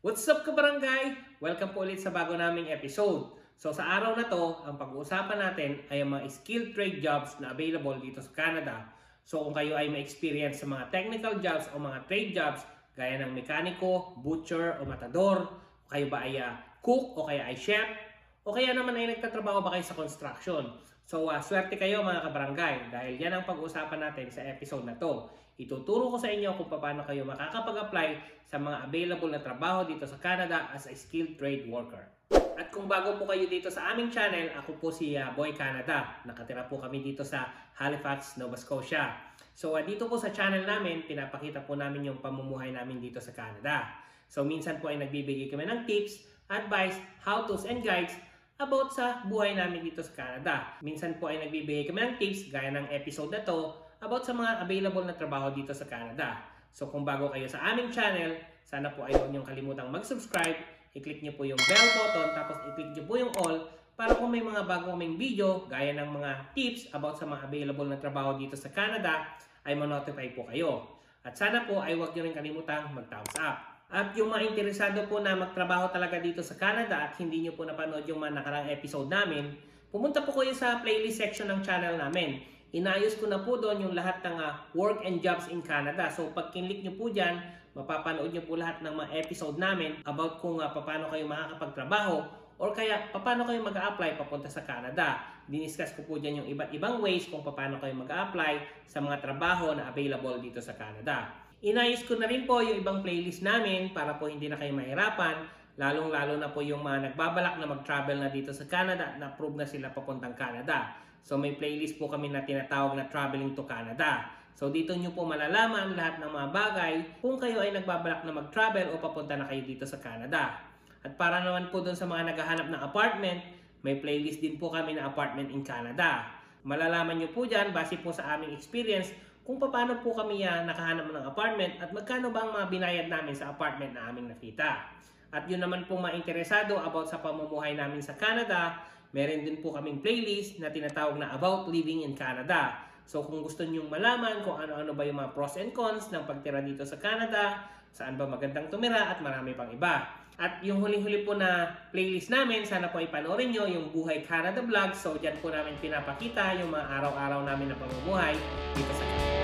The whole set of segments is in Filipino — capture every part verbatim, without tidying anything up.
What's up kabarangay? Welcome po ulit sa bago naming episode. So sa araw na to, ang pag-uusapan natin ay ang mga skilled trade jobs na available dito sa Canada. So kung kayo ay may experience sa mga technical jobs o mga trade jobs gaya ng mekaniko, butcher o matador, o kayo ba ay uh, cook o kaya ay chef, o kaya naman ay nagtatrabaho ba kayo sa construction. So uh, swerte kayo mga kabarangay dahil yan ang pag-uusapan natin sa episode na to. Ituturo ko sa inyo kung paano kayo makakapag-apply sa mga available na trabaho dito sa Canada as a skilled trade worker. At kung bago po kayo dito sa aming channel, ako po si uh, Buhay Canada. Nakatira po kami dito sa Halifax, Nova Scotia. So uh, dito po sa channel namin, pinapakita po namin yung pamumuhay namin dito sa Canada. So minsan po ay nagbibigay kami ng tips, advice, how-tos and guides about sa buhay namin dito sa Canada. Minsan po ay nagbibigay kami ng tips gaya ng episode na to about sa mga available na trabaho dito sa Canada. So kung bago kayo sa aming channel, sana po ay huwag niyong kalimutang mag-subscribe, i-click niyo po yung bell button, tapos i-click niyo po yung all para kung may mga bagong kaming video gaya ng mga tips about sa mga available na trabaho dito sa Canada ay ma-notify po kayo. At sana po ay huwag niyo rin kalimutang mag-thumbs up. At yung mga interesado po na magtrabaho talaga dito sa Canada at hindi nyo po napanood yung mga nakarang episode namin, pumunta po kayo sa playlist section ng channel namin. Inayos ko na po doon yung lahat ng uh, work and jobs in Canada. So pag kinlik nyo po dyan, mapapanood nyo po lahat ng mga episode namin about kung uh, paano kayo makakapagtrabaho or kaya paano kayo mag-a-apply papunta sa Canada. Diniscuss ko po dyan yung iba't ibang ways kung paano kayo mag-a-apply sa mga trabaho na available dito sa Canada. Inayos ko na rin po yung ibang playlist namin para po hindi na kayo mahirapan, lalong-lalo na po yung mga nagbabalak na mag-travel na dito sa Canada na approve na sila papuntang Canada. So may playlist po kami na tinatawag na Traveling to Canada. So dito nyo po malalaman lahat ng mga bagay kung kayo ay nagbabalak na mag-travel o papunta na kayo dito sa Canada. At para naman po dun sa mga naghahanap ng apartment, may playlist din po kami na Apartment in Canada. Malalaman nyo po dyan base po sa aming experience kung paano po kami uh, nakahanap ng apartment at magkano ba ang mga binayad namin sa apartment na aming nakita. At yun naman po mainteresado about sa pamumuhay namin sa Canada, meron din po kaming playlist na tinatawag na About Living in Canada. So kung gusto nyong malaman kung ano-ano ba yung mga pros and cons ng pagtira dito sa Canada, saan ba magandang tumira at marami pang iba. At yung huling-huli po na playlist namin, sana po ipanoorin nyo yung Buhay Canada Vlog. So dyan po namin pinapakita yung mga araw-araw namin na pamumuhay dito sa Canada.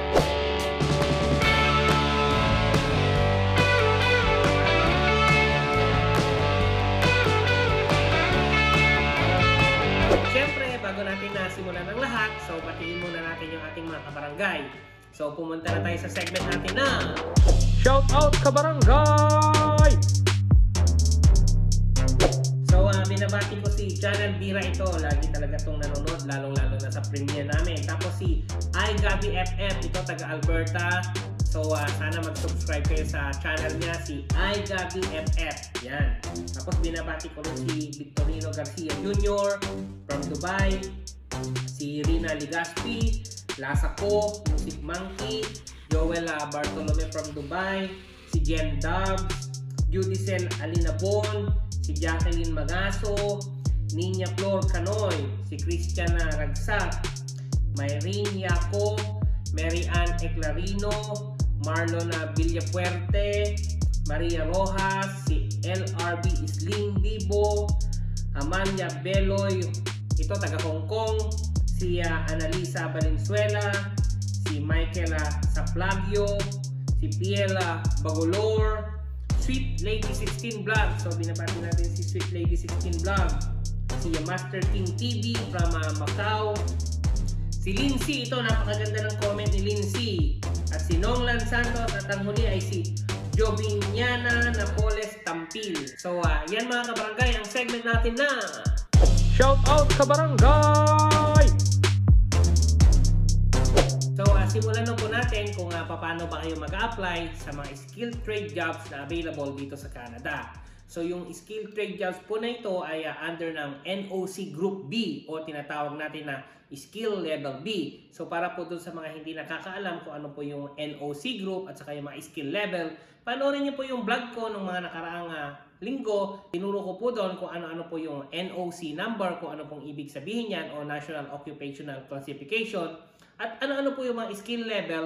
Siyempre, bago natin nasimulan ng lahat, so batiin muna natin yung ating mga kabarangay. So pumunta na tayo sa segment natin na Shout Out Kabarangay! So uh, binabati ko si Channel Bira ito, lagi talaga itong nanonood, lalong-lalo na sa premiere namin. Tapos si iGabi F F, ito taga Alberta. So uh, sana mag-subscribe kayo sa channel niya, si iGabi F F. Yan. Tapos binabati ko rin si Victorino Garcia Junior from Dubai, si Rina Ligaspi, Lasako, Music Monkey, Joel uh, Bartolome from Dubai, si Jen Dubs, Judicel Alinabon, si Jacqueline Magaso, Nina Flor Canoy, si Christian Ragsak, Mayrene Yaco, Mary Ann Eclarino, Marlon Villapuerte, Maria Rojas, si L R B Isling Bibo, Amanda Beloy, ito taga Hong Kong, si uh, Analisa Valenzuela, si Michael uh, Saplagio, si Piela Bagolor, Sweet Lady sixteen Vlog. So binabati natin si Sweet Lady sixteen Vlog, si Master King T V from uh, Macau, si Lindsay, ito napakaganda ng comment ni Lindsay, at si Nonglan Santos, at ang huli ay si Jovignana Napoles Tampil. So uh, yan mga kabarangay, ang segment natin na Shout Out Kabarangay! So uh, simulan na po natin kung uh, paano ba kayo mag-apply sa mga skilled trade jobs na available dito sa Canada. So yung skilled trade jobs po na ito ay uh, under ng N O C Group B o tinatawag natin na Skill Level B. So para po dun sa mga hindi nakakaalam kung ano po yung N O C Group at saka yung mga skill level, panoorin niyo po yung vlog ko nung mga nakaraang uh, linggo. Tinuro ko po doon kung ano-ano po yung N O C number, kung ano pong ibig sabihin yan o National Occupational Classification, at ano-ano po yung mga skill level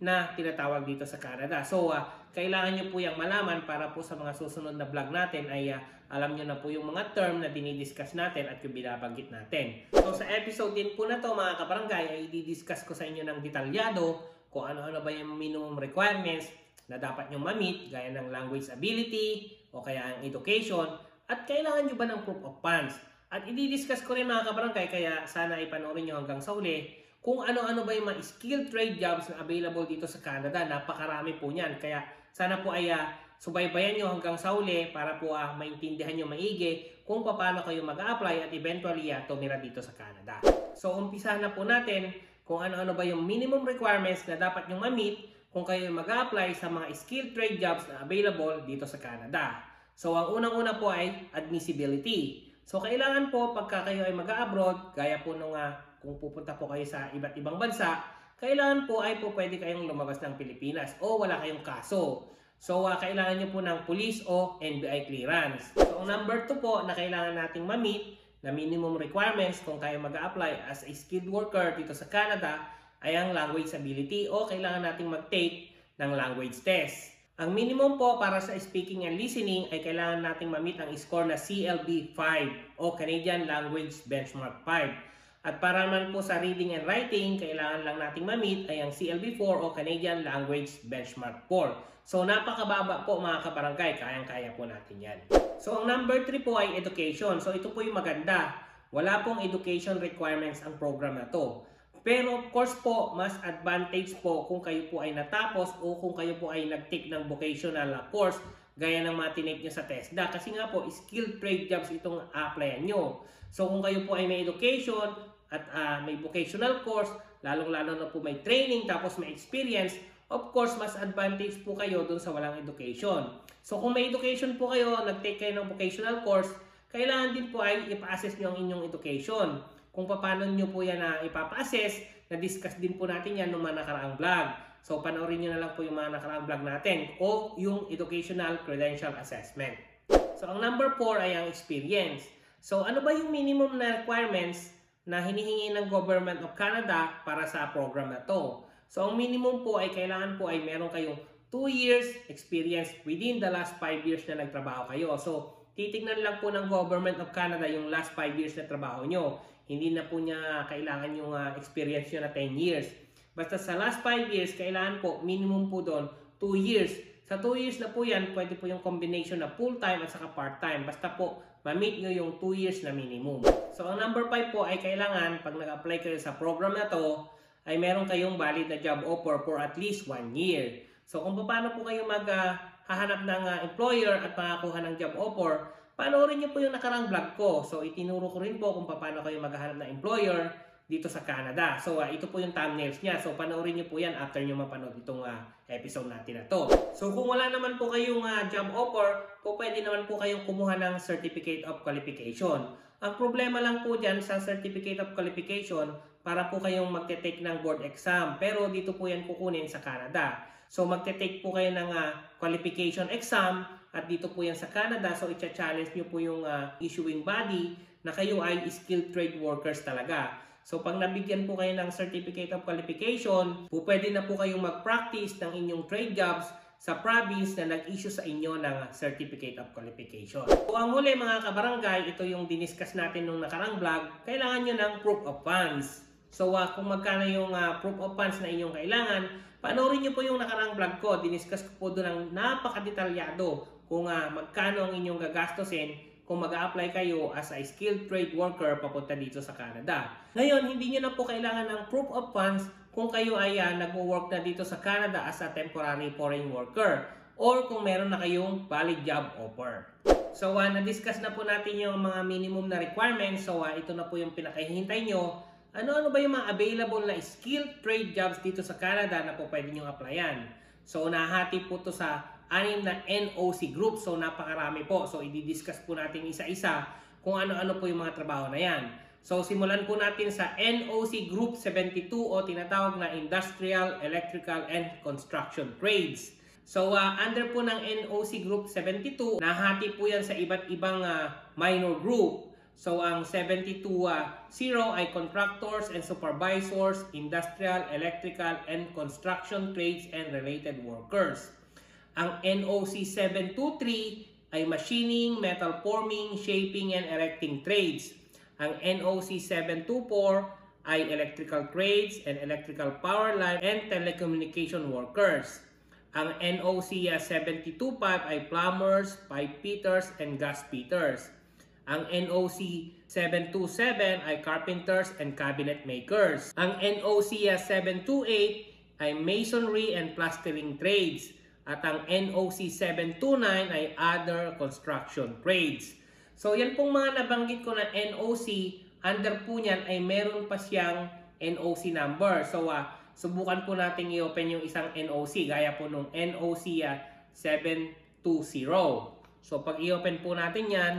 na tinatawag dito sa Canada. So, uh, kailangan nyo po yung malaman para po sa mga susunod na vlog natin ay uh, alam nyo na po yung mga term na dinidiscuss natin at yung binabanggit natin. So, sa episode din po na to mga kabarangay ay i-discuss ko sa inyo ng detalyado kung ano-ano ba yung minimum requirements na dapat nyo ma-meet gaya ng language ability o kaya ang education at kailangan nyo ba ng proof of funds. At i-discuss ko rin mga kabarangay kaya sana ipanoorin nyo hanggang sa uli kung ano-ano ba yung mga skilled trade jobs na available dito sa Canada. Napakarami po niyan. Kaya sana po ay uh, subaybayan nyo hanggang sa uli para po uh, maintindihan nyo maigi kung paano kayo mag-a-apply at eventually uh, tumira dito sa Canada. So umpisahan na po natin kung ano-ano ba yung minimum requirements na dapat nyo ma-meet kung kayo mag-a-apply sa mga skilled trade jobs na available dito sa Canada. So ang unang-una po ay admissibility. So kailangan po pagka kayo ay mag-a-abroad, gaya po nung uh, kung pupunta po kayo sa iba't ibang bansa, kailangan po ay po pwede kayong lumabas ng Pilipinas o wala kayong kaso. So uh, kailangan nyo po ng police o N B I clearance. So ang number two po na kailangan nating ma-meet na minimum requirements kung kayo mag-a-apply as a skilled worker dito sa Canada ay ang language ability o kailangan nating mag-take ng language test. Ang minimum po para sa speaking and listening ay kailangan nating ma-meet ang score na C L B five o Canadian Language Benchmark five. At para naman po sa reading and writing, kailangan lang nating ma-meet ay ang C L B four o Canadian Language Benchmark four. So napakababa po mga kabarangay, kayang-kaya po natin yan. So ang number three po ay education. So ito po yung maganda. Wala pong education requirements ang program na to. Pero of course po, mas advantage po kung kayo po ay natapos o kung kayo po ay nag-take ng vocational course gaya ng mga tinake nyo sa TESDA. Kasi nga po, skilled trade jobs itong applyan nyo. So kung kayo po ay may education at uh, may vocational course, lalong-lalo na po may training tapos may experience, of course, mas advantage po kayo dun sa walang education. So kung may education po kayo, nag-take kayo ng vocational course, kailangan din po ay ipa-assess nyo ang inyong education. Kung paano nyo po yan na ipapa-assess, na-discuss din po natin yan ng mga nakaraang vlog. So, panoorin nyo na lang po yung mga nakaraang vlog natin o yung Educational Credential Assessment. So, ang number four ay ang experience. So, ano ba yung minimum na requirements na hinihingi ng Government of Canada para sa program na to? So, ang minimum po ay kailangan po ay meron kayong two years experience within the last five years na nagtrabaho kayo. So, titignan lang po ng Government of Canada yung last five years na trabaho nyo. Hindi na po niya kailangan yung uh, experience nyo na ten years. Basta sa last five years, kailangan po, minimum po doon, two years. Sa two years na po yan, pwede po yung combination na full-time at saka part-time. Basta po, ma-meet nyo yung two years na minimum. So, ang number five po ay kailangan, pag nag-apply kayo sa program na to, ay meron kayong valid na job offer for at least one year. So, kung paano po kayo maghahanap uh, ng uh, employer at makakuha ng job offer, panoorin niyo po yung nakarang vlog ko. So, itinuro ko rin po kung paano kayo maghahanap ng employer dito sa Canada. So, uh, ito po yung thumbnails niya. So, panoorin niyo po yan after niyo mapanood itong uh, episode natin na to. So, kung wala naman po kayong uh, job offer, po pwede naman po kayong kumuha ng Certificate of Qualification. Ang problema lang po dyan sa Certificate of Qualification, para po kayong magte-take ng board exam. Pero dito po yan kukunin sa Canada. So, magte-take po kayo ng uh, qualification exam at dito po yan sa Canada. So, i-challenge nyo po yung uh, issuing body na kayo ay skilled trade workers talaga. So, pag nabigyan po kayo ng Certificate of Qualification, po pwede na po kayong mag-practice ng inyong trade jobs sa province na nag-issue sa inyo ng Certificate of Qualification. So, ang huli mga kabarangay, ito yung diniscuss natin nung nakarang vlog, kailangan nyo ng proof of funds. So, uh, kung magkano yung uh, proof of funds na inyong kailangan, panoorin nyo po yung nakarang vlog ko. Diniscuss ko po doon ng napakadetalyado kung uh, magkano ang inyong gagastusin kung mag-a-apply kayo as a skilled trade worker papunta dito sa Canada. Ngayon, hindi nyo na po kailangan ng proof of funds kung kayo ay uh, nag-work na dito sa Canada as a temporary foreign worker or kung meron na kayong valid job offer. So, uh, na-discuss na po natin yung mga minimum na requirements. So, uh, ito na po yung pinakahihintay nyo. Ano-ano ba yung mga available na skilled trade jobs dito sa Canada na po pwede nyo applyan? So, nahati po to sa anim na N O C group. So, napakarami po. So, i-discuss po natin isa-isa kung ano-ano po yung mga trabaho na yan. So, simulan po natin sa N O C Group seventy-two o tinatawag na Industrial, Electrical, and Construction Trades. So, uh, under po ng N O C Group seventy-two, nahati po yan sa iba't ibang uh, minor group. So ang seventy-two zero ay contractors and supervisors, industrial, electrical, and construction trades and related workers. Ang N O C seven two three ay machining, metal forming, shaping, and erecting trades. Ang N O C seven two four ay electrical trades and electrical power line and telecommunication workers. Ang N O C seven two five ay plumbers, pipe fitters, and gas fitters. Ang N O C seven two seven ay carpenters and cabinet makers. Ang N O C seven two eight ay masonry and plastering trades. At ang N O C seven two nine ay other construction trades. So yan pong mga nabanggit ko na N O C, under po niyan ay meron pa siyang N O C number. So uh, subukan po natin i-open yung isang N O C gaya po nung N O C uh, seven two zero. So pag i-open po natin yan,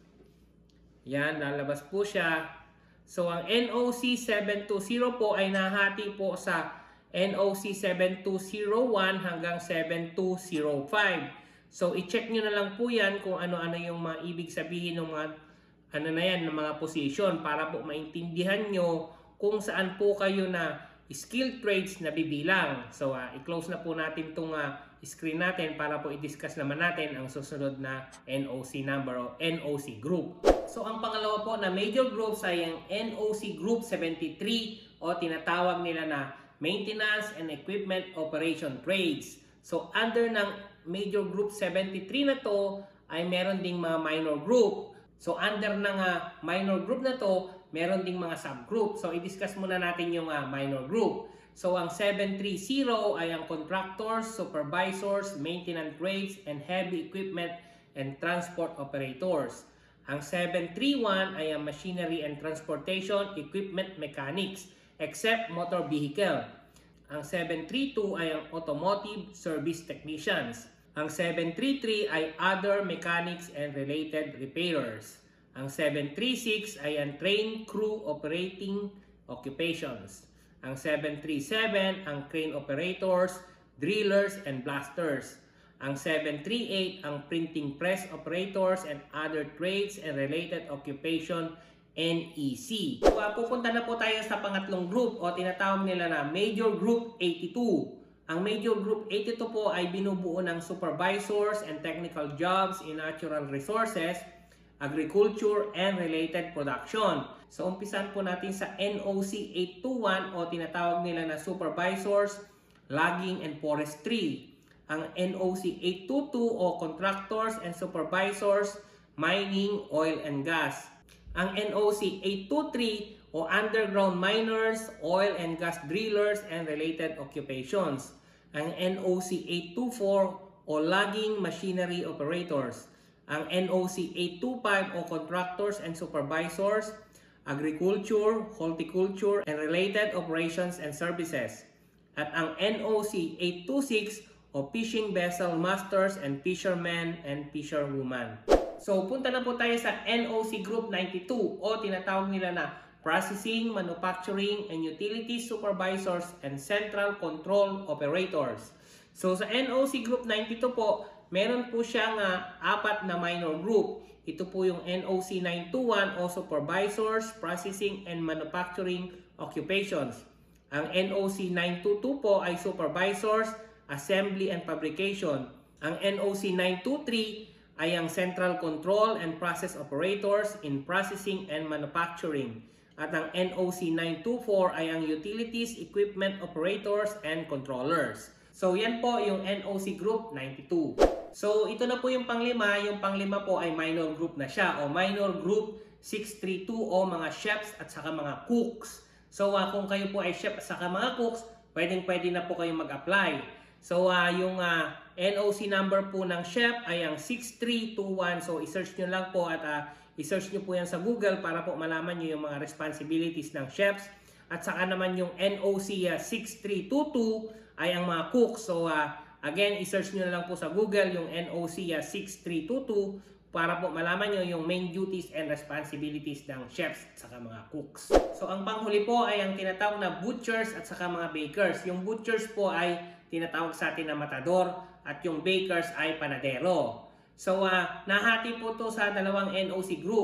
yan, lalabas po siya. So, ang N O C seven two zero po ay nahati po sa N O C seven two zero one hanggang seven two zero five. So, i-check nyo na lang po yan kung ano-ano yung mga ibig sabihin ng mga, ano na yan, ng mga position para po maintindihan nyo kung saan po kayo na skilled trades na bibilang. So, uh, i-close na po natin itong uh, screen natin para po i-discuss naman natin ang susunod na N O C number o N O C group. So, ang pangalawa po na major groups ay ang N O C Group seventy-three o tinatawag nila na Maintenance and Equipment Operation Trades. So, under ng major group seventy-three na to ay meron ding mga minor group. So, under ng uh, minor group na to, meron ding mga subgroup. So, i-discuss muna natin yung uh, minor group. So, ang seven three zero ay ang contractors, supervisors, maintenance trades, and heavy equipment and transport operators. Ang seven three one ay ang machinery and transportation equipment mechanics, except motor vehicle. Ang seven three two ay ang automotive service technicians. Ang seven three three ay other mechanics and related repairers. Ang seven three six ay ang train crew operating occupations. Ang seven three seven ang crane operators, drillers, and blasters. Ang seven three eight ang printing press operators and other trades and related occupation, N E C. So, uh, pupunta na po tayo sa pangatlong group o tinatawag nila na Major Group eighty-two. Ang Major Group eighty-two po ay binubuo ng supervisors and technical jobs in natural resources, agriculture, and related production. So, umpisan po natin sa N O C eight two one o tinatawag nila na supervisors, logging, and forestry. Ang N O C eight two two o contractors and supervisors, mining, oil, and gas. Ang N O C eight two three o underground miners, oil and gas drillers, and related occupations. Ang N O C eight two four o logging machinery operators. Ang N O C eight two five o contractors and supervisors, agriculture, horticulture, and related operations and services. At ang N O C eight two six o fishing vessel masters and fishermen and fisherwomen. So, punta na po tayo sa N O C Group ninety-two o tinatawag nila na Processing, Manufacturing, and Utilities Supervisors and Central Control Operators. So, sa N O C Group ninety-two po, meron po siyang uh, apat na minor group. Ito po yung N O C nine two one o Supervisors, Processing, and Manufacturing Occupations. Ang N O C nine two two po ay Supervisors, Assembly and Fabrication. Ang N O C nine two three ay ang Central Control and Process Operators in Processing and Manufacturing. At ang N O C nine two four ay ang Utilities, Equipment Operators, and Controllers. So, yan po yung N O C Group ninety-two. So, ito na po yung panglima. Yung panglima po ay minor group na siya o minor group six three two o mga chefs at saka mga cooks. So, uh, kung kayo po ay chef at saka mga cooks, pwedeng-pwede na po kayong mag-apply. So, uh, yung uh, N O C number po ng chef ay ang six three two one. So, i-search nyo lang po at uh, i-search nyo po yan sa Google para po malaman nyo yung mga responsibilities ng chefs. At saka naman yung N O C uh, six three two two ay ang mga cooks. So, uh, again, i-search nyo na lang po sa Google yung N O C uh, six three two two para po malaman nyo yung main duties and responsibilities ng chefs at saka mga cooks. So, ang panghuli po ay ang tinatawag na butchers at saka mga bakers. Yung butchers po ay tinatawag sa atin na matador at yung bakers ay panadero. So, uh, nahati po to sa dalawang N O C group.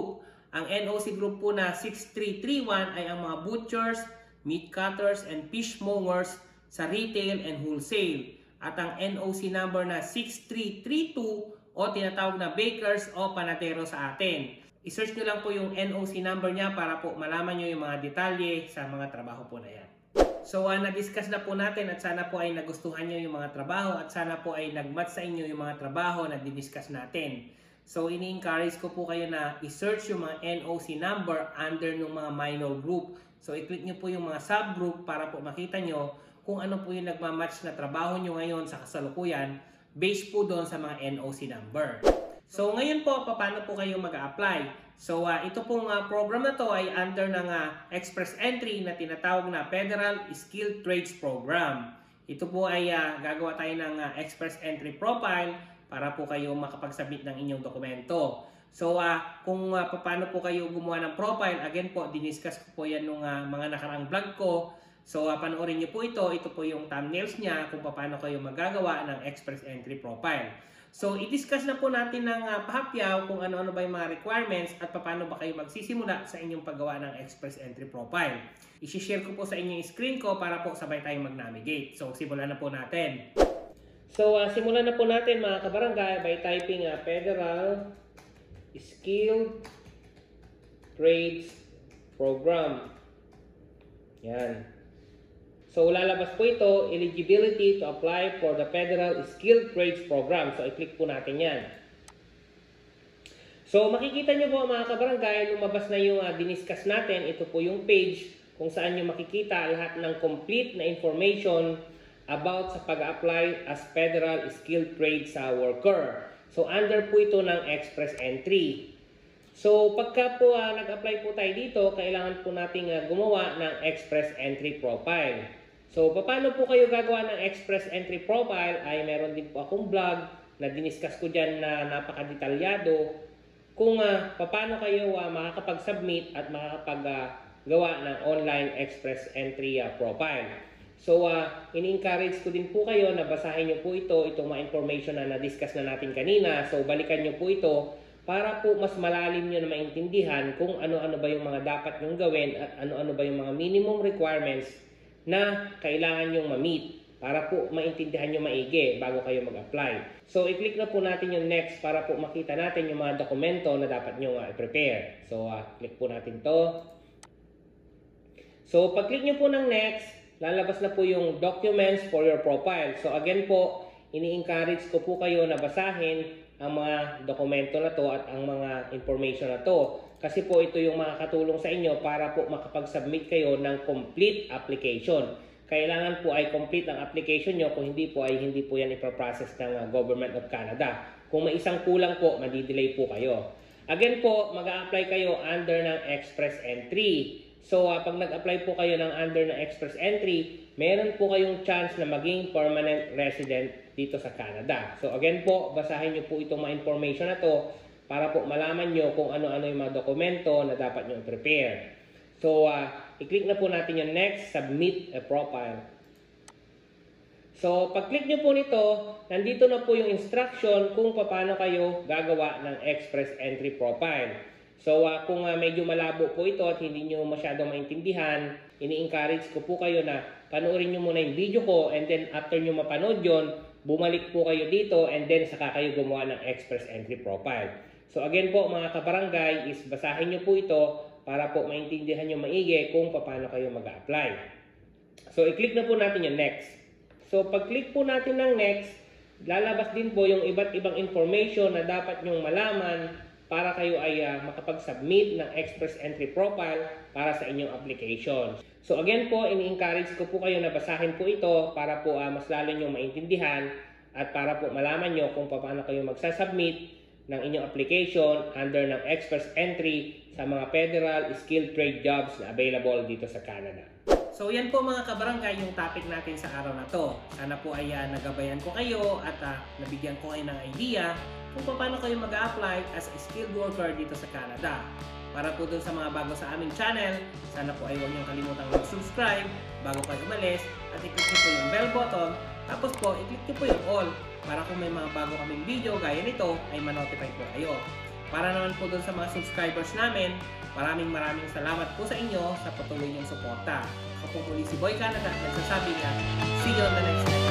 Ang N O C group po na six three three one ay ang mga butchers, meat cutters, and fish mowers sa retail and wholesale. At ang N O C number na six three three two o tinatawag na bakers o panadero sa atin. I-search nyo lang po yung N O C number niya para po malaman nyo yung mga detalye sa mga trabaho po na yan. So, uh, na-discuss na po natin at sana po ay nagustuhan nyo yung mga trabaho at sana po ay nag-match sa inyo yung mga trabaho na di-discuss natin. So, ini-encourage ko po kayo na i-search yung mga N O C number under ng mga minor group. So, i-click nyo po yung mga subgroup para po makita nyo kung ano po yung nagmamatch na trabaho nyo ngayon sa kasalukuyan based po doon sa mga N O C number. So, ngayon po, paano po kayo mag-a-apply? So, uh, ito pong uh, program na to ay under ng uh, express entry na tinatawag na Federal Skilled Trades Program. Ito po ay uh, gagawa tayo ng uh, express entry profile para po kayo makapag-submit ng inyong dokumento. So, uh, kung uh, paano po kayo gumawa ng profile, again po, diniscuss ko po yan nung uh, mga nakaraang vlog ko. So, uh, panoorin nyo po ito. Ito po yung thumbnails niya kung paano kayo magagawa ng express entry profile. So, i-discuss na po natin ng uh, pahapyaw kung ano-ano ba yung mga requirements at paano ba kayo magsisimula sa inyong paggawa ng express entry profile. I-share ko po sa inyo yung screen ko para po sabay tayong mag-navigate. So, simulan na po natin. So, uh, simulan na po natin mga kabarangay by typing uh, Federal Skilled Trades Program. Yan. So, lalabas po ito, eligibility to apply for the Federal Skilled Trades Program. So, i-click po natin yan. So, makikita nyo po mga kabarangay, lumabas na yung uh, diniscuss natin. Ito po yung page kung saan nyo makikita lahat ng complete na information about sa pag-apply as Federal Skilled Trades uh, worker. So, under po ito ng express entry. So, pagka po uh, nag-apply po tayo dito, kailangan po nating uh, gumawa ng express entry profile. So, paano po kayo gagawa ng express entry profile ay meron din po akong vlog na diniscuss ko dyan na napakadetalyado kung uh, paano kayo uh, makakapag-submit at makakapag-gawa uh, ng online express entry uh, profile. So, uh, ini-encourage ko din po kayo na basahin nyo po ito, itong mga information na na-discuss na natin kanina. So, balikan nyo po ito para po mas malalim nyo na maintindihan kung ano-ano ba yung mga dapat nyong gawin at ano-ano ba yung mga minimum requirements na kailangan nyong ma-meet para po maintindihan nyo maigi bago kayo mag-apply. So, i-click na po natin yung next para po makita natin yung mga dokumento na dapat nyo uh, i-prepare. So, uh, click po natin to. So, pag-click nyo po ng next, lalabas na po yung documents for your profile. So again po, ini-encourage ko po kayo na basahin ang mga dokumento na to at ang mga information na to. Kasi po ito yung makakatulong sa inyo para po makapag-submit kayo ng complete application. Kailangan po ay complete ang application nyo, kung hindi po ay hindi po yan ipaprocess ng Government of Canada. Kung may isang kulang po, madidelay po kayo. Again po, mag-a-apply kayo under ng express entry. So, uh, pag nag-apply po kayo ng under na express entry, meron po kayong chance na maging permanent resident dito sa Canada. So, again po, basahin nyo po itong mga information na to para po malaman nyo kung ano-ano yung mga dokumento na dapat nyo i-prepare. So, uh, i-click na po natin yung next, submit a profile. So, pag-click nyo po nito, nandito na po yung instruction kung paano kayo gagawa ng express entry profile. So, uh, kung uh, medyo malabo po ito at hindi nyo masyadong maintindihan, ini-encourage ko po kayo na panoorin nyo muna yung video ko and then after nyo mapanood yun, bumalik po kayo dito and then saka kayo gumawa ng express entry profile. So, again po mga kabarangay, is basahin nyo po ito para po maintindihan nyo maigi kung paano kayo mag-a-apply. So, i-click na po natin yung next. So, pag-click po natin ng next, lalabas din po yung iba't ibang information na dapat nyong malaman para kayo ay uh, makapag-submit ng express entry profile para sa inyong application. So again po, ini-encourage ko po kayo na basahin po ito para po uh, mas lalo nyo maintindihan at para po malaman nyo kung paano kayo magsasubmit ng inyong application under ng express entry sa mga federal skilled trade jobs na available dito sa Canada. So yan po mga kabarangay yung topic natin sa araw na to. Sana po ay uh, nagabayan ko kayo at uh, nabigyan ko kayo ng idea kung paano kayo mag-a-apply as a skilled worker dito sa Canada. Para po dun sa mga bago sa aming channel, sana po ay huwag niyong kalimutang mag-subscribe bago kayo umalis at i-click niyo po yung bell button. Tapos po, i-click niyo po yung all para kung may mga bago kaming video gaya nito ay ma-notify po kayo. Para naman po dun sa mga subscribers namin, maraming maraming salamat po sa inyo sa patuloy niyong suporta. Ako po muli si Boy Canada, nagsasabi nga, see you on the next episode.